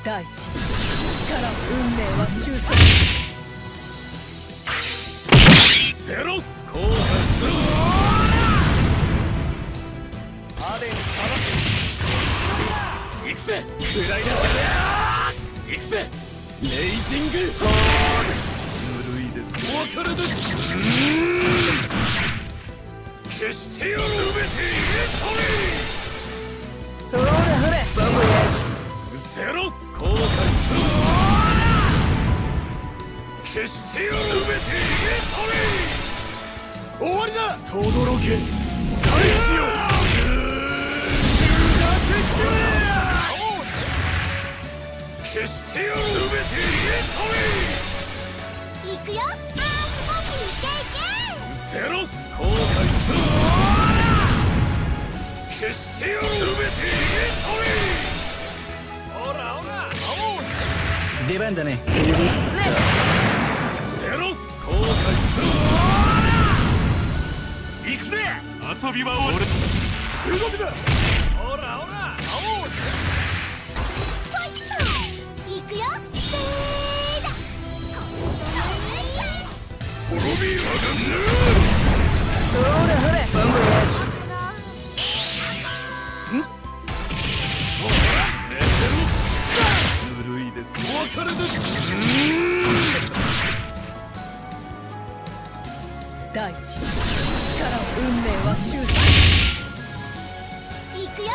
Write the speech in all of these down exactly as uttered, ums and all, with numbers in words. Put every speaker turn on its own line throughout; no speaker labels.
大地、力、運命は収束。
ゼロ、後悔する。アレン様行くぜ、クライナー行くぜ、レイジングトーン。ぬるいですね。分かるで消してやるべてイエ
ほれほれ、ボンボヤージ。
ゼロ、後悔する。消してやるべてイエ終わりだ。とどろけ大地よ。消してやるべてイエ行くよ。アースボビーゼロ、後悔する。消してやるべてイエほらほら、
出番だね。
ゼロ、後悔する。行くぜ。遊びは俺動きだ。ほらほら、青行くよ。滅びはがんぬ。
ほれほれ、ボンボヤージ。
んほら、寝てる。ぬるいです。お別れです。
大地、力、運命は収束。
行くよ。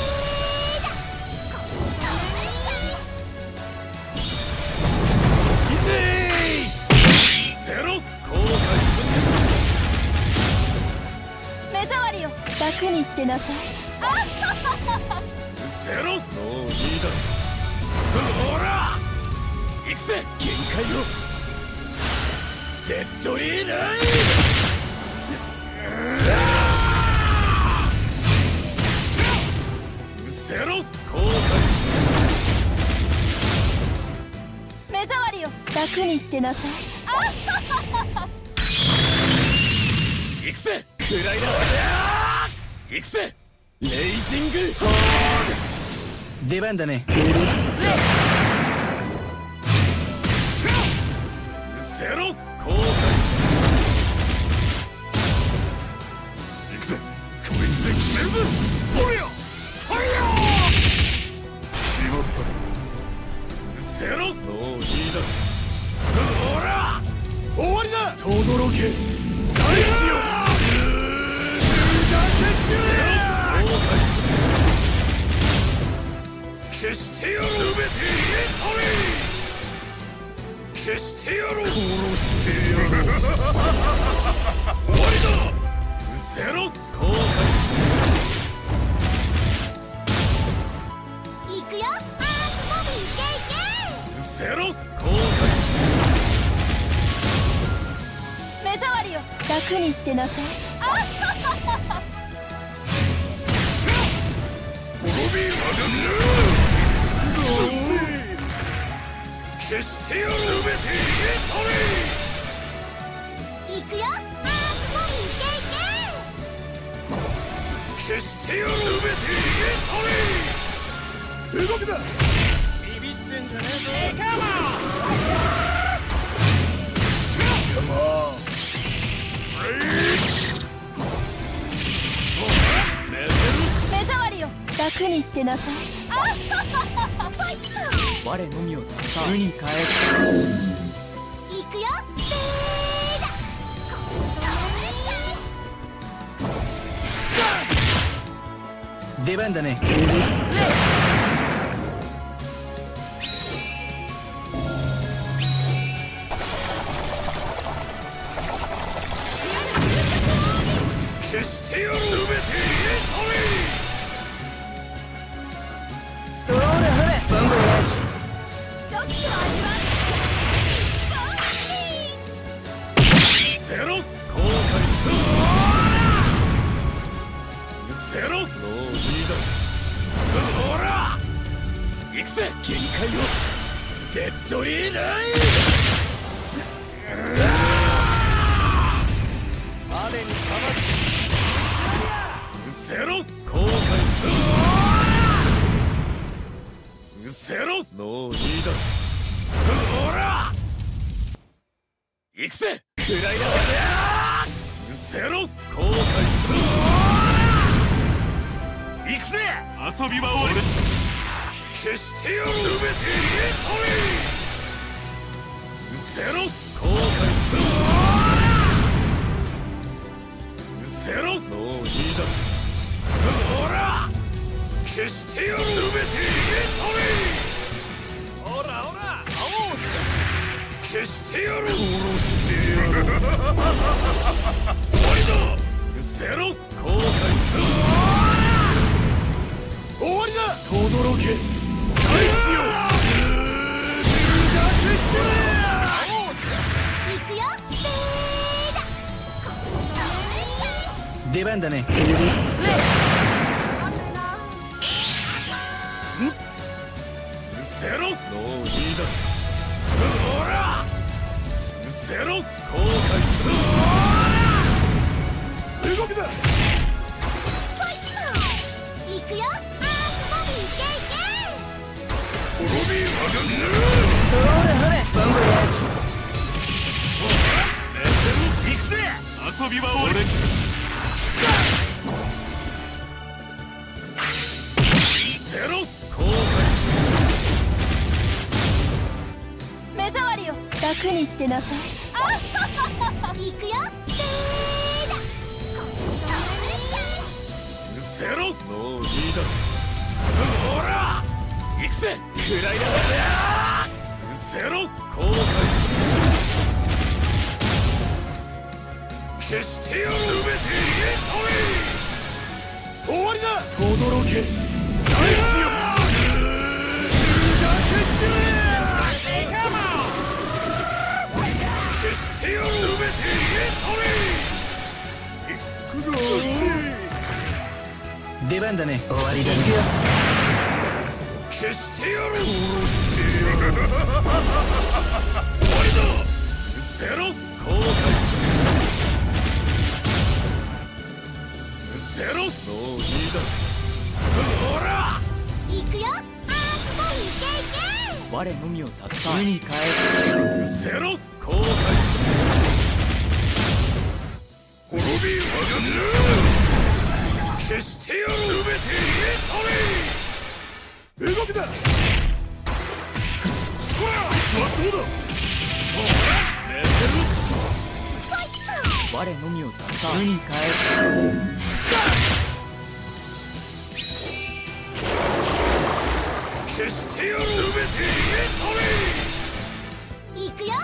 ゼロ、後悔する。
目障りを楽にしてなさい。
ゼロ、もういいだ。ほら行くぜ、限界を。デッドリーナイン。ゼロ、後悔
目障りを楽にしてなさい。
行くぜ、クライナー行くぜ、レイジングトーン。
出番だね。
ゼロ、後悔する。行くぜ、こいつで決めるぞ。ほれよほれよ。しまったぞ。ゼロ、もういいだ。ほら終わりだ。とどろけ大地よ。後悔する。消してやるべてイエ消してやろう。殺してやろう。終わりだ。ゼロ、後悔する。行くよ。アースボビーゼロ、後悔する。
目障りを楽にしてなさい。
滅びはがぬ。消してやるべてイエ行くよ。アースボビー消してやるべてイエ動きだ。ビビってんじゃねえぞ。カモン。
目障りを楽にしてなさい。
我のみを無に変える。
行くよ。
出番だね。
消してやるべてイエ
ほれほれ、ボンボヤージ。
ゼロ、後悔する。ゼロ、もういいだ。ほら行くぜ、限界を。デッドリーナイン。あれにかまず。ゼロ、後悔する。ゼロ、も行くぜ食らいなうせろ後悔する行くぜ遊び場を消してやる全て入れというせろ後悔するうせろもういいだほら消してやる全て入れといほらほら青消してやる殺してやる終わりだうせろ後悔する終わりだとどろけあいつよ
行くよ
出番だね。
うせろもういいだほらうせろ後悔する動きだ
行くよ
滅びわがぬ
それほれボンボヤージ。
行くぜ遊び場を俺せろ後悔
目障りを楽にしてなさい。行くよ
うせろもういいだほら行くぜ食らいなうせろ後悔する消してやる全て入れとい終わりだとどろけあいつよ消してやる全て入れとい行くぞ
出番だね。終わりだね。
消してやる殺してやる終わりだうせろ後悔するうせろもういいだほら
行くよあース
我のみをたった無に変える。
うせろ後悔する滅びわがぬ消してやる全て入れとい動きだそらそらどうだ寝てる
我のみをたった無に変える。
消してやる全て入れとい
行くよ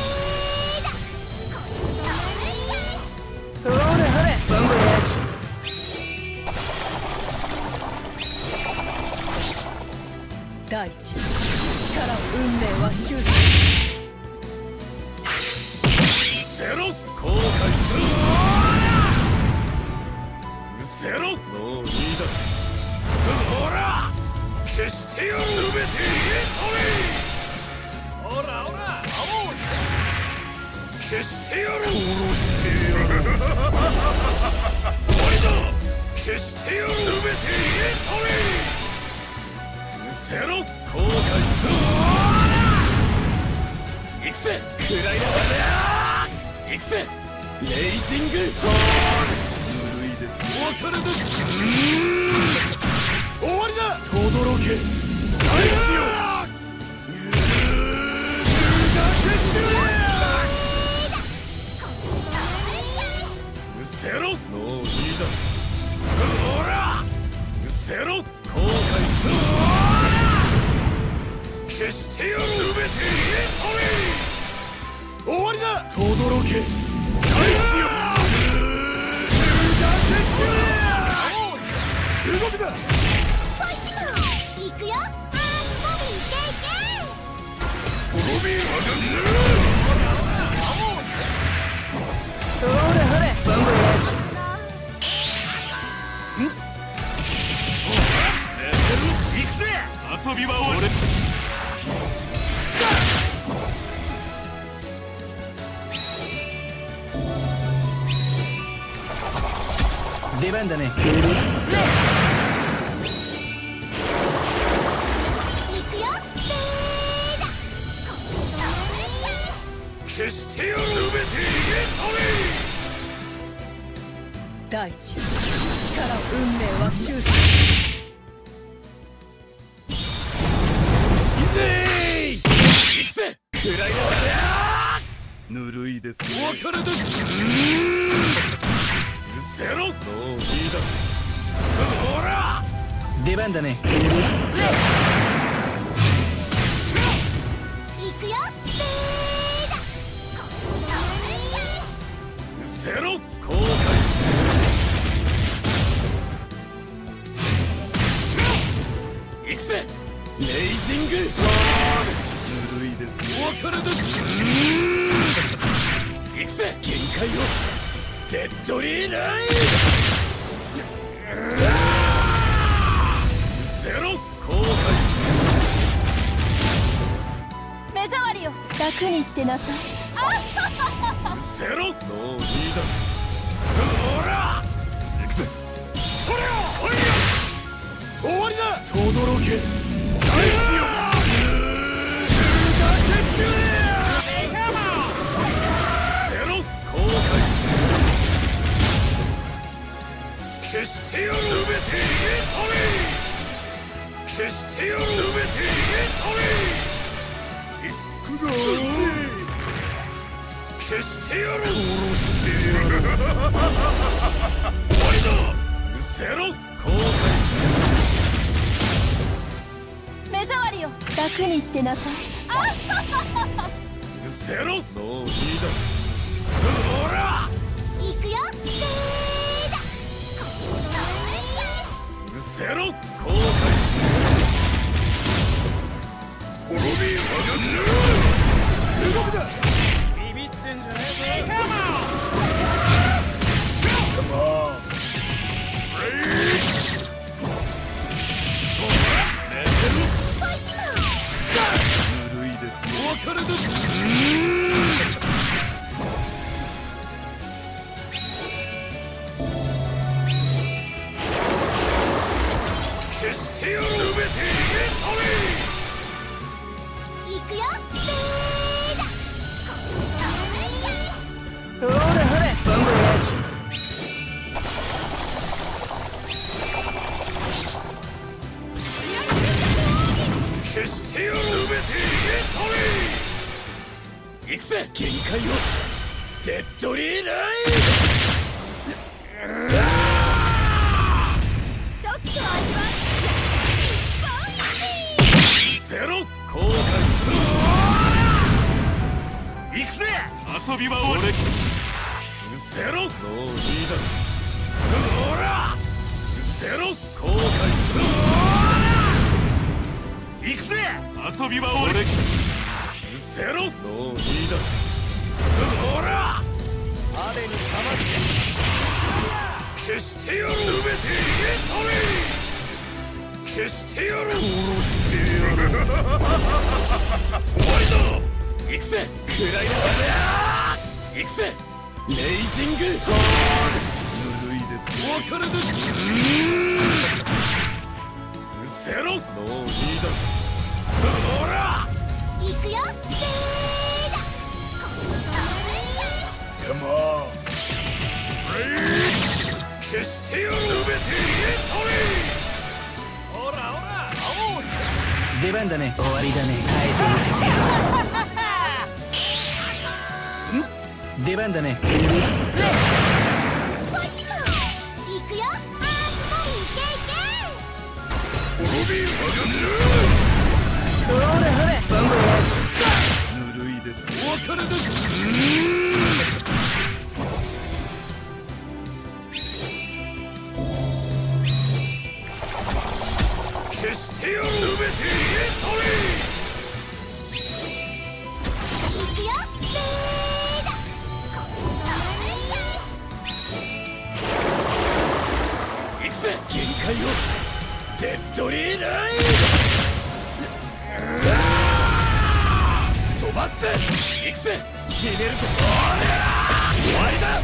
ほれほれボンボヤージ。
大地力運命は終戦
せろ後悔するうせろもういいだほら消してやる全て入れといほらほら消してやる殺してやる終わりだ消してやる全て入れというせろ後悔する行くぜ食らいな行くぜレイジングストーンぬるいですお別れです終わりだとどろけあいつようせろもういいだほらうせろ後悔する消してやる全て入れとい終わりだとどろけあいつよ動きだ
行くよあー
滅びわが
ほれほれボンボヤージ。
行くぜ遊び場を俺
出番だね。
行くよ
消消してやる。全て逃げ去れ。
大地、力、運命は終生。
行くぜ。食らいなされ。ぬるいですね。お別れです。うせろ。もういいだ。ほら。
出番だね。
行くよ。
うせろ。後悔。行くぜ。レイジング。ぬるいですね。お別れです。行くぜ。限界を。デッドリーナイン。ゼロ後悔。
目障りを楽にしてなさい。
ゼロもういいだ。ほら行くぜ。それを来いよ。終わりだ。とどろけ。大地よ。ゼロ後悔。消してやる。全て逃げ去れ。消してやる。全て逃げ去れ。いくぞ。消してやる。殺してやる。終わりだ。ゼロ後悔。
目障りを楽にしてなさい。
ゼロもういいだ。ほら
行くよ。
ゼロ後悔。滅びは動くだ。ビビってんじゃねえぞ。カモン。ぬるいですね。お別れです。消してやる。全て逃げ去れ。
行くよ。
ほれほれ、ボンボヤージ。
消してやる。全て逃げ去れ。行くぜ。限界を。デッドリーナイン。
時と味は
ゼロ後悔する。行くぜ。遊びは俺。ゼロもういいだ。ほらゼロ後悔する。行くぜ。遊びは俺。ゼロもういいだ。ほらあれにかまって消してやる。全て逃げ去れ。消してやる。殺してやる。終わりだ。行くぜ。食らいなされ。行くぜ。レイジング。ぬるいですね。お別れです。ゼロもういいだ。ほら
行くよ。
カモン。消してやる。全て逃げ去れ。ほらほら青を
出番だね。終わりだね。変えてみせてよ。ん出番だね。
行くよ。
滅びは
ほれほれ、ボンボヤージ。
ぬるいです。お別れです。消してやる。全て逃げ去れ。
行くよ。
行くぜ。限界を。デッドリーナイン。飛ばすぜ。行くぜ。決めるぞ。終わりだ。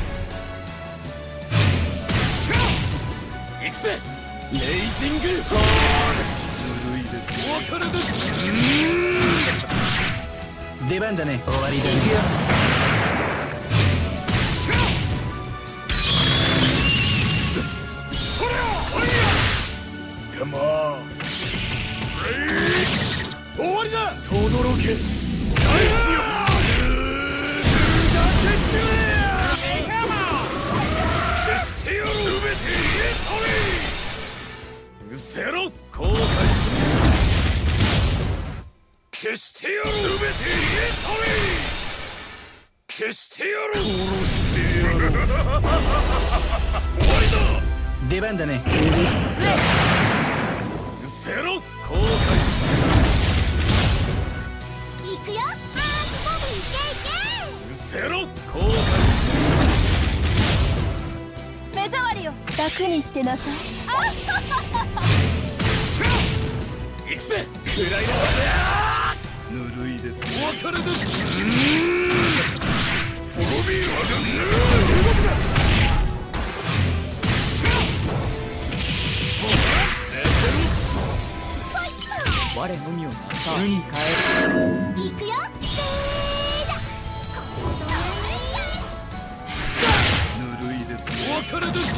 行くぜ。レイジング。ぬるいです。お別れです。
出番だね。終わりだね。行くよ。
け大地よ消してよる全て入れ去れうせろ後悔する消してよる全て入れ去れ消してやる殺してやる終わりだ
出番だね。
うせろ後悔す
行くよ。あーボブいけい
るうせろ後悔す
け。目障りよ。楽にしてなさい。
る行くぜ暗いなぬるいですお別れです滅びるわが動くな
我のみをなさ無に変える。
行くよ。
ぬるいですお別れです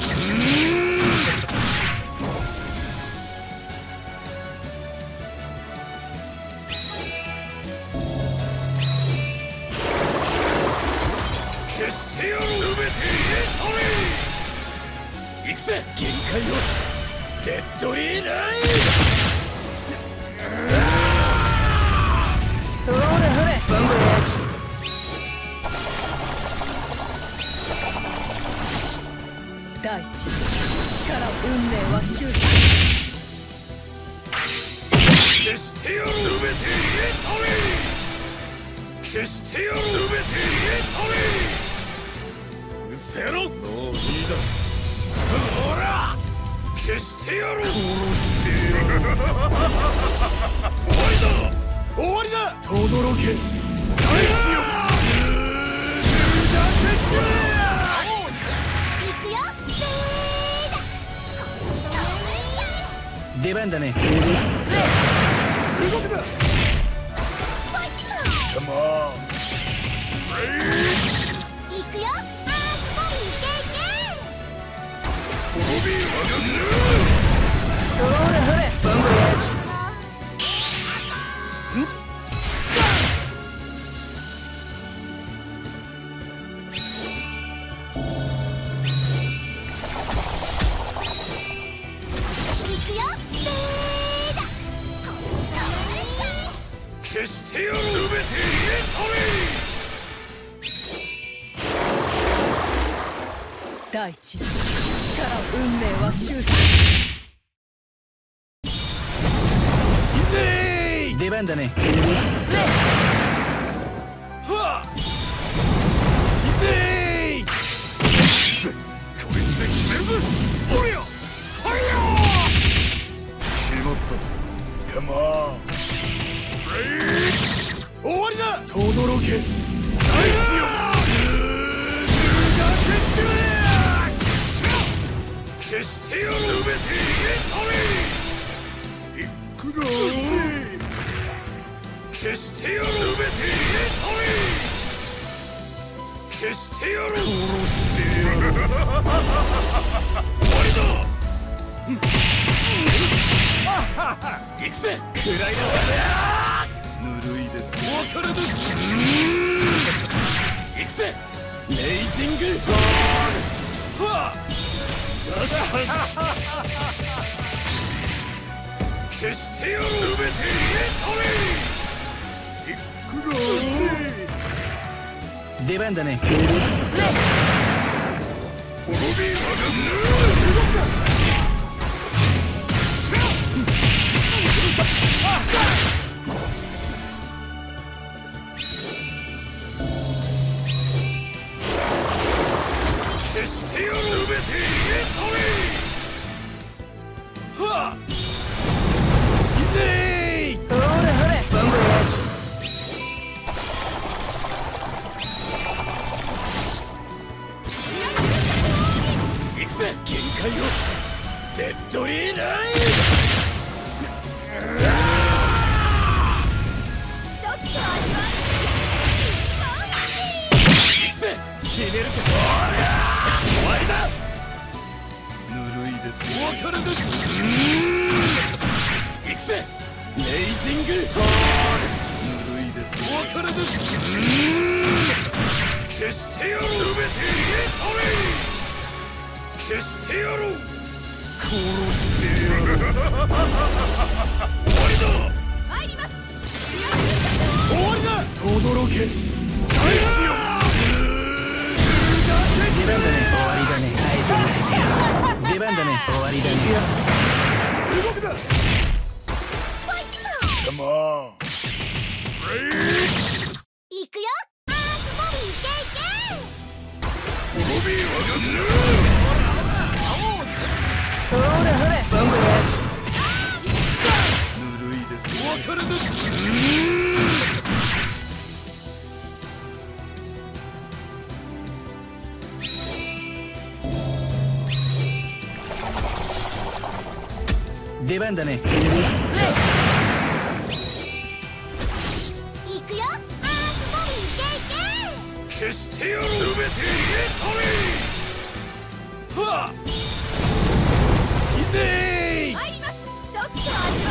消してやる全て入れ行くぜ限界をデッドリーナイ
ほれほれボンボヤージ。
大地力運命は終結。
消してやる全て入れ去れ消してやる全て入れ去れうせろもういいだほら消してやる殺してやる終わりだ終わりだとどろけ大地よ
行くよ。
出番だね。
動くなカモン
行くよ。あーボブいけい
滅びるわが
ほれほれボンボヤージ。
消してやる全て入れ
大地力運命は終結。
出番だね。
はっいいこいつで決めるぞおりゃはいよ決まったぞカモン終わりだとどろけ大地よ消してやる全て入れ去れいくら消してやる全て入れ去れ消してやる殺してやる終わりだ行くぜ暗いなぬるいですお別れです行くぜレイジングトーンはっ消してやる全て入れ去れいくら
出番だね。
滅びわが消してやる全て入れ去れはっいねい
ほれほれボンボヤージ。
行くぜ限界をデッドリーナイ行くぜひねるぜ終わりだぬるいですお別れです行くぜレイジングトーンぬるいです別れです。消してやろう。全て入れ去れ。消してやろう。殺してやろう。終わりだ。
入ります。
終わりだ。とどろけ。大強。
出番だね。終わりだね。あえて見せてよ。出番だね。終わりだね。
動くだ。Come on.
行くよ。あーすごいいけいけ。
ボビーは
ほらほらボンボヤージ
ぬるいです。お別れです。
出番だね。
行くよ。あーすごいいけいけ。
消してやろう。全て入れ去れ。はっ。いてー。
入ります。ドッキと味わ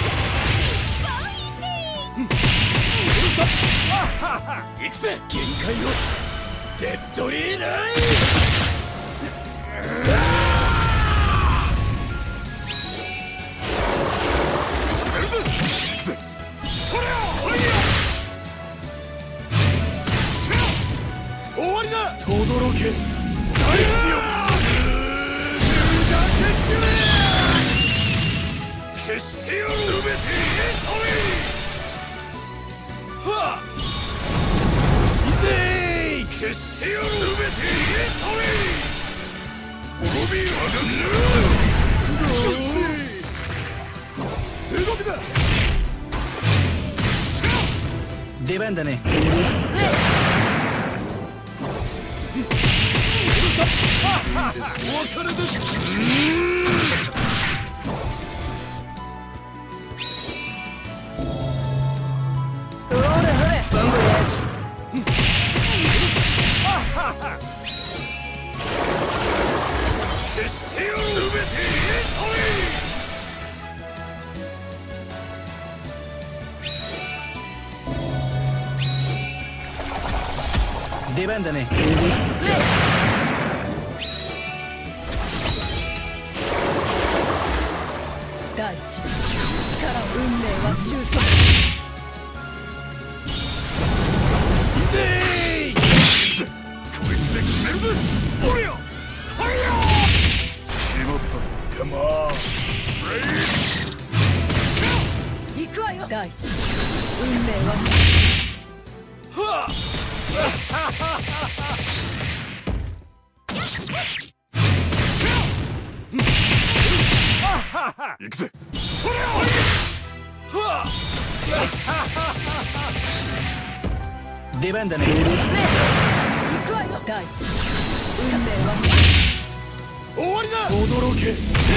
い。
行くぜ。限界をデッドリーナイとどろけ。大強。消してやろう。全て入れ去れ。はっ。いてー。消してやろう。全て入れ去れ。ボビーはがぬ動くだ。
出番だね。
お別れです。
ほらほらボンボヤージ
消してやろう。全て入れ
それ。出番だね。
大地、力、運命は収束。
いてー。こいつで決めるぜ。おりゃ。はいよ。しまったぞ。Come on。
行くわよ。大地、運命は
はっ。行くぜ。それを。はっ。
出番だね。
行くわよ。大地、運命は
終わりだ。驚け。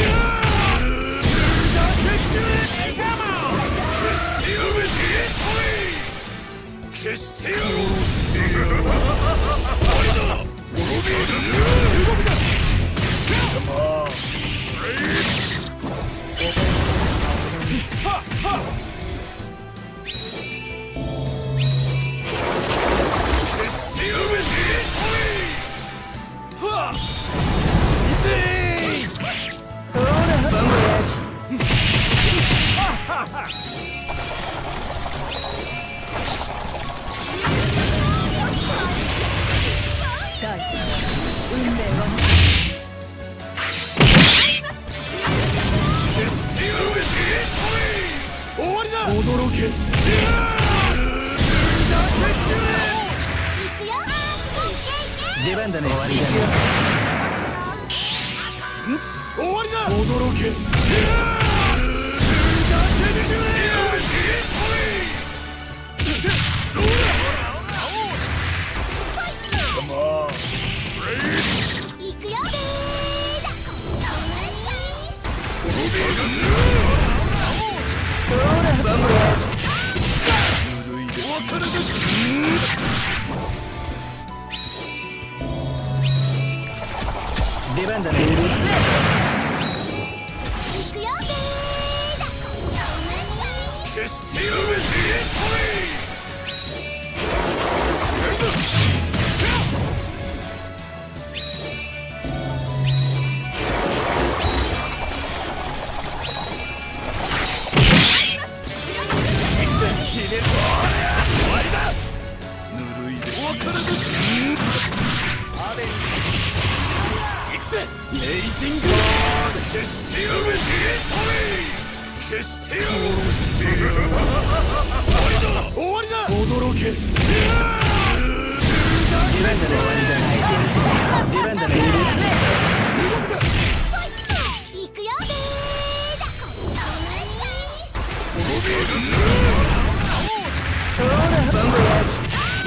消してやろう。終わりだ。動くだ。Come on。はっはっ。消してやろう。はっ。いてー。
ほらボンボヤージ
大地、運命は
終わりだ。驚け。
行くよ。
出番だね。終わりだね。
終わりだ。驚け。
行くよ。
ほらボンボヤージ
お別れです。
出番だね。
行くよ。
消してやる。 消してやるべし消してやる終わりだ驚け
出番だね。終わりだね。相手見せてよ。出番だね。
行くよ
ほらバンボヤージ。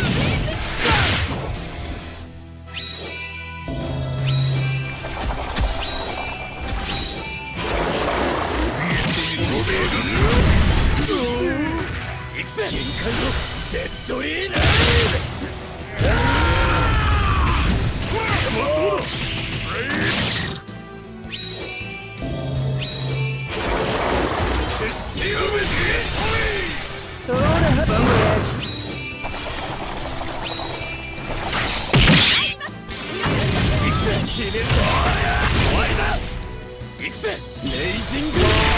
行くぜ限界のデッドリーナイ
ほらバンボヤージ。
行くぜ決めるぞ終わりだ行くぜレイジング